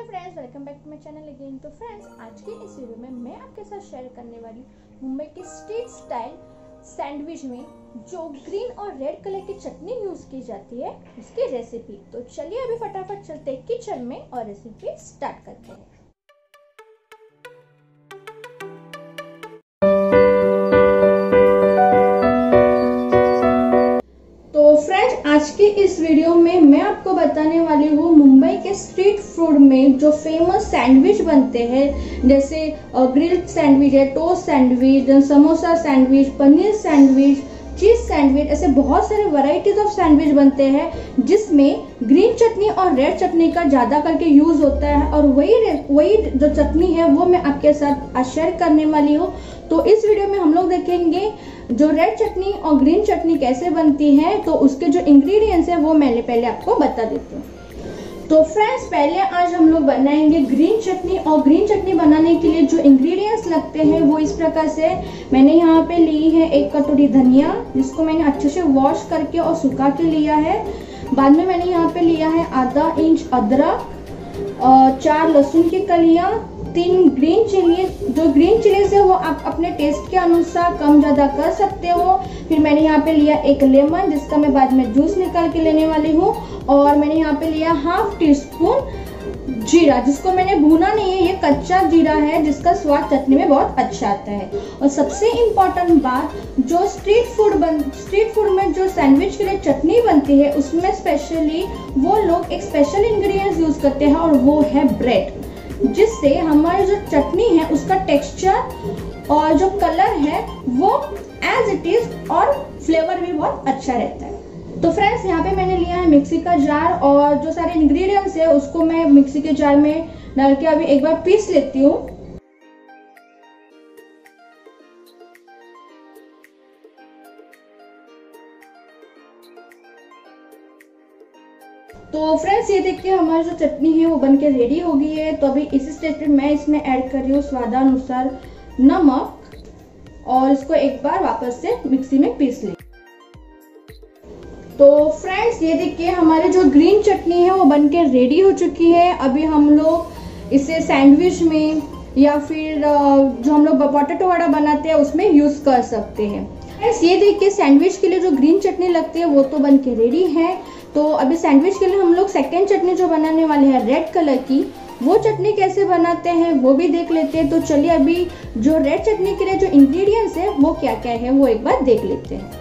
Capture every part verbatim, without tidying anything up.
Friends, welcome back to my channel again. तो friends, आज की इस वीडियो में मैं आपके साथ शेयर करने वाली मुंबई की स्ट्रीट स्टाइल सैंडविच में जो ग्रीन और रेड कलर की चटनी यूज की जाती है उसकी रेसिपी। तो चलिए अभी फटाफट चलते हैं किचन में और रेसिपी स्टार्ट करते हैं। आज की इस वीडियो में मैं आपको बताने वाली हूँ मुंबई के स्ट्रीट फूड में जो फेमस सैंडविच बनते हैं, जैसे ग्रिल्ड सैंडविच है, toast sandwich, samosa sandwich, paneer sandwich, cheese sandwich, ऐसे बहुत सारे वैरायटीज ऑफ सैंडविच बनते हैं जिसमें ग्रीन चटनी और रेड चटनी का ज़्यादा करके यूज होता है। और वही वही जो चटनी है वो मैं आपके साथ आज शेयर करने वाली हूँ। तो इस वीडियो में हम लोग देखेंगे जो रेड चटनी और ग्रीन चटनी कैसे बनती है। तो उसके जो इंग्रेडिएंट्स हैं वो मैंने पहले आपको बता देती हूँ। तो फ्रेंड्स, पहले आज हम लोग बनाएंगे ग्रीन चटनी। और ग्रीन चटनी बनाने के लिए जो इंग्रेडिएंट्स लगते हैं वो इस प्रकार से मैंने यहाँ पे ली है एक कटोरी धनिया, जिसको मैंने अच्छे से वॉश करके और सुखा के लिया है। बाद में मैंने यहाँ पे लिया है आधा इंच अदरक, और चार लहसुन की कलियाँ, तीन ग्रीन चिली। जो ग्रीन चिलीज है वो आप अपने टेस्ट के अनुसार कम ज़्यादा कर सकते हो। फिर मैंने यहाँ पे लिया एक लेमन, जिसका मैं बाद में जूस निकाल के लेने वाली हूँ। और मैंने यहाँ पे लिया हाफ टी स्पून जीरा, जिसको मैंने भूना नहीं है, ये कच्चा जीरा है जिसका स्वाद चटनी में बहुत अच्छा आता है। और सबसे इम्पोर्टेंट बात, जो स्ट्रीट फूड बन स्ट्रीट फूड में जो सैंडविच के लिए चटनी बनती है उसमें स्पेशली वो लोग एक स्पेशल इंग्रेडिएंट्स यूज करते हैं और वो है ब्रेड, जिससे हमारी जो चटनी है उसका टेक्सचर और जो कलर है वो एज इट इज और फ्लेवर भी बहुत अच्छा रहता है। तो फ्रेंड्स, यहाँ पे मैंने लिया है मिक्सी का जार, और जो सारे इंग्रेडिएंट्स है उसको मैं मिक्सी के जार में डाल के अभी एक बार पीस लेती हूँ। तो फ्रेंड्स, ये देखिए हमारी जो चटनी है वो बनके रेडी हो गई है। तो अभी इसी स्टेज पे मैं इसमें ऐड कर रही हूँ स्वादानुसार नमक, और इसको एक बार वापस से मिक्सी में पीस लें। तो फ्रेंड्स, ये देखिए हमारी जो ग्रीन चटनी है वो बनके रेडी हो चुकी है। अभी हम लोग इसे सैंडविच में या फिर जो हम लोग पोटैटो वड़ा बनाते हैं उसमें यूज कर सकते हैं। फ्रेंड्स, ये देखिए सैंडविच के लिए जो ग्रीन चटनी लगती है वो तो बनके रेडी है। तो अभी सैंडविच के लिए हम लोग सेकेंड चटनी जो बनाने वाले हैं रेड कलर की, वो चटनी कैसे बनाते हैं वो भी देख लेते हैं। तो चलिए अभी जो रेड चटनी के लिए जो इंग्रेडिएंट्स है वो क्या क्या है वो एक बार देख लेते हैं।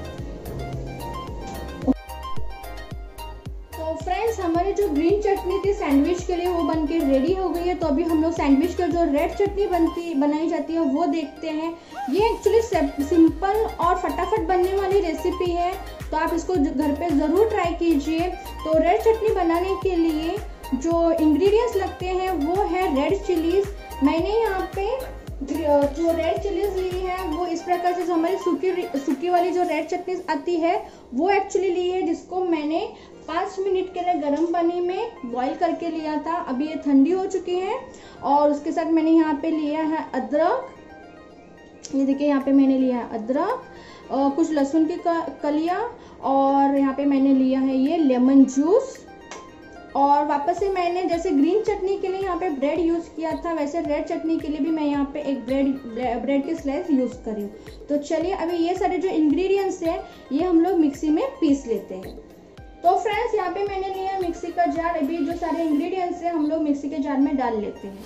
तो फ्रेंड्स, हमारी जो ग्रीन चटनी थी सैंडविच के लिए वो बनके रेडी हो गई है। तो अभी हम लोग सैंडविच के जो रेड चटनी बनती बनाई जाती है वो देखते हैं। ये एक्चुअली सिंपल और फटाफट बनने वाली रेसिपी है, तो आप इसको घर पे ज़रूर ट्राई कीजिए। तो रेड चटनी बनाने के लिए जो इंग्रेडिएंट्स लगते हैं वो है रेड चिलीज। मैंने यहाँ पे जो रेड चिलीज ली है वो इस प्रकार से, जो हमारी सूखी सूखी वाली जो रेड चटनी आती है वो एक्चुअली ली है, जिसको मैंने पाँच मिनट के लिए गर्म पानी में बॉईल करके लिया था। अभी ये ठंडी हो चुकी है। और उसके साथ मैंने यहाँ पे लिया है अदरक, ये देखिए यहाँ पे मैंने लिया है अदरक, और कुछ लहसुन की कलियाँ, और यहाँ पे मैंने लिया है ये लेमन जूस। और वापस से मैंने जैसे ग्रीन चटनी के लिए यहाँ पे ब्रेड यूज़ किया था, वैसे रेड चटनी के लिए भी मैं यहाँ पे एक ब्रेड ब्रेड की स्लाइस यूज़ करी हूँ। तो चलिए अभी ये सारे जो इंग्रेडिएंट्स हैं ये हम लोग मिक्सी में पीस लेते हैं। तो फ्रेंड्स, यहाँ पे मैंने लिया मिक्सी का जार। अभी जो सारे इंग्रेडिएंट्स हैं हम लोग मिक्सी के जार में डाल लेते हैं।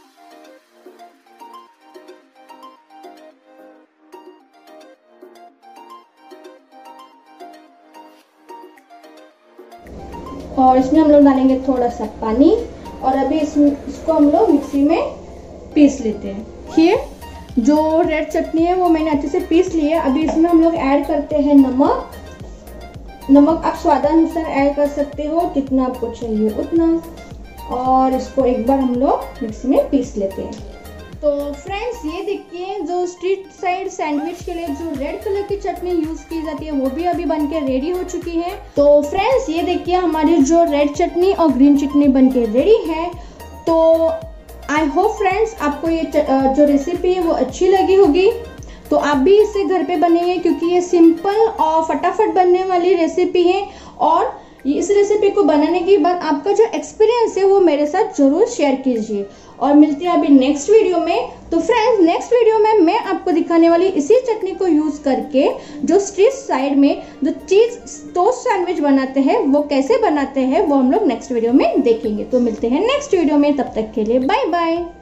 और इसमें हम लोग डालेंगे थोड़ा सा पानी, और अभी इसमें इसको हम लोग मिक्सी में पीस लेते हैं। ये जो रेड चटनी है वो मैंने अच्छे से पीस ली है। अभी इसमें हम लोग ऐड करते हैं नमक। नमक आप स्वादानुसार ऐड कर सकते हो, कितना आपको चाहिए उतना। और इसको एक बार हम लोग मिक्सी में पीस लेते हैं। तो फ्रेंड्स, ये देखिए जो स्ट्रीट साइड सैंडविच के लिए जो रेड कलर की चटनी यूज की जाती है वो भी अभी बनके रेडी हो चुकी है। तो फ्रेंड्स, ये देखिए हमारी जो रेड चटनी और ग्रीन चटनी बनके रेडी है। तो आई होप फ्रेंड्स आपको ये जो रेसिपी है वो अच्छी लगी होगी। तो आप भी इसे घर पे बनाइए, क्योंकि ये सिंपल और फटाफट बनने वाली रेसिपी है। और ये इस रेसिपी को बनाने के बाद आपका जो एक्सपीरियंस है वो मेरे साथ जरूर शेयर कीजिए। और मिलती है अभी नेक्स्ट वीडियो में। तो फ्रेंड्स, नेक्स्ट वीडियो में मैं आपको दिखाने वाली इसी चटनी को यूज करके जो स्ट्रीट साइड में जो चीज टोस्ट सैंडविच बनाते हैं वो कैसे बनाते हैं वो हम लोग नेक्स्ट वीडियो में देखेंगे। तो मिलते हैं नेक्स्ट वीडियो में, तब तक के लिए बाय बाय।